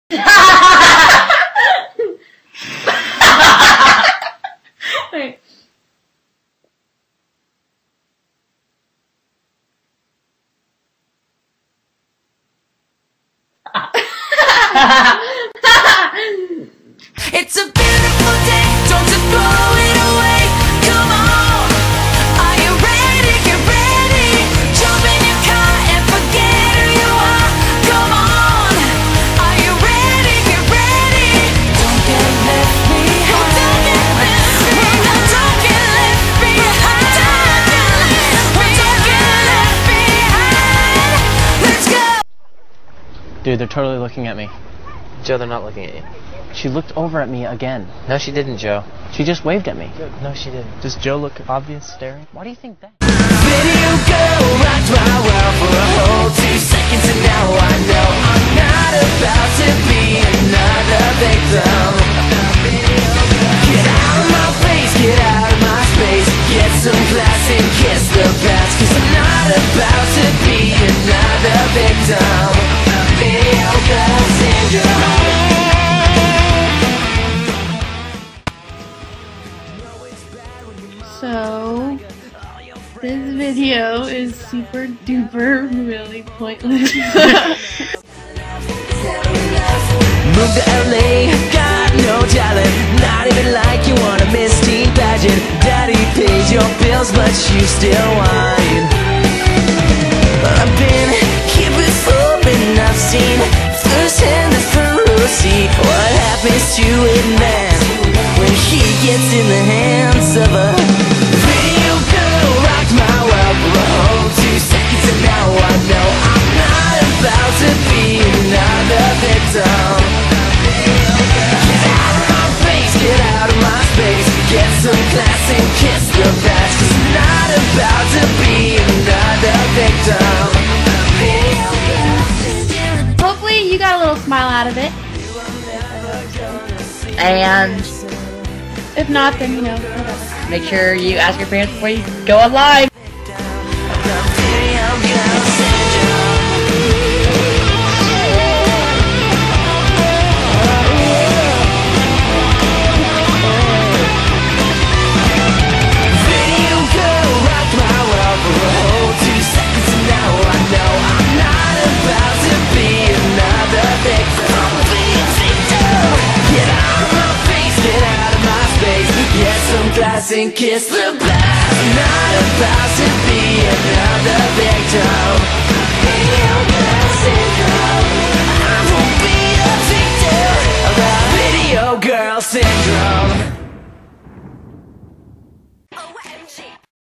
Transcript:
Wait. It's a beautiful day, don't you throw it away. Come on, are you ready? Get ready. Jump in your car and forget who you are. Come on, are you ready? Get ready. Don't get left behind. Don't get left behind. Don't get left behind. Don't get left behind. Let's go. Dude, they're totally looking at me. Joe, they're not looking at you. She looked over at me again. No, she didn't, Joe. She just waved at me. No, she didn't. Does Joe look obvious staring? Why do you think that? Video girl rocked my world for a whole 2 seconds, and now I know I'm not about to be another victim. Get out of my face, get out of my space, get some class and kiss the past, 'cause I'm not about to be another victim. Video girl syndrome. So, this video is super duper really pointless. Move to LA, got no talent, not even like you want a Miss Teen pageant. Daddy pays your bills, but you still whine. I've been keeping up and I've seen firsthand the ferocity. What happens to a man when he gets in the hands of a video girl? Rocked my world for a whole 2 seconds, and now I know I'm not about to be another victim. Get out of my face, get out of my space, get some class and kiss the past, 'cause I'm not about to be another victim. Hopefully you got a little smile out of it. And If not, then you know, whatever. make sure you ask your parents before you go online. Video girl rocked my world for a whole 2 seconds, and now I know I'm not about to be another victim. Get out of my face, get out of my space, get some class and kiss the blast. I'm not about to be another victim. Video girl syndrome. I won't be a victim of the video girl syndrome. OMG.